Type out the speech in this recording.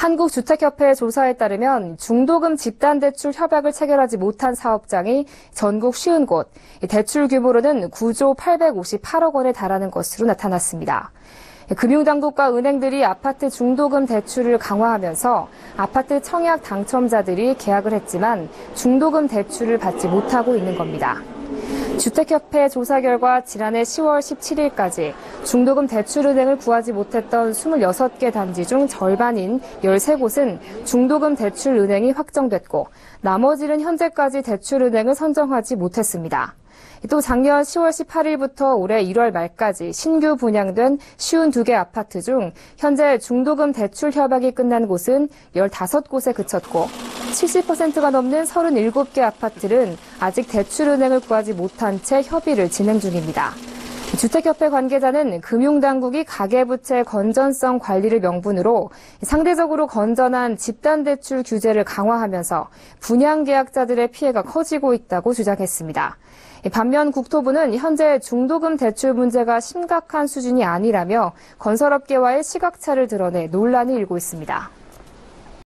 한국주택협회 조사에 따르면 중도금 집단대출 협약을 체결하지 못한 사업장이 전국 50곳, 대출 규모로는 9조 858억 원에 달하는 것으로 나타났습니다. 금융당국과 은행들이 아파트 중도금 대출을 강화하면서 아파트 청약 당첨자들이 계약을 했지만 중도금 대출을 받지 못하고 있는 겁니다. 주택협회 조사 결과 지난해 10월 17일까지 중도금 대출은행을 구하지 못했던 26개 단지 중 절반인 13곳은 중도금 대출은행이 확정됐고 나머지는 현재까지 대출은행을 선정하지 못했습니다. 또 작년 10월 18일부터 올해 1월 말까지 신규 분양된 52개 아파트 중 현재 중도금 대출 협약이 끝난 곳은 15곳에 그쳤고 70%가 넘는 37개 아파트는 아직 대출은행을 구하지 못한 채 협의를 진행 중입니다. 주택협회 관계자는 금융당국이 가계부채 건전성 관리를 명분으로 상대적으로 건전한 집단대출 규제를 강화하면서 분양계약자들의 피해가 커지고 있다고 주장했습니다. 반면 국토부는 현재 중도금 대출 문제가 심각한 수준이 아니라며 건설업계와의 시각차를 드러내 논란이 일고 있습니다.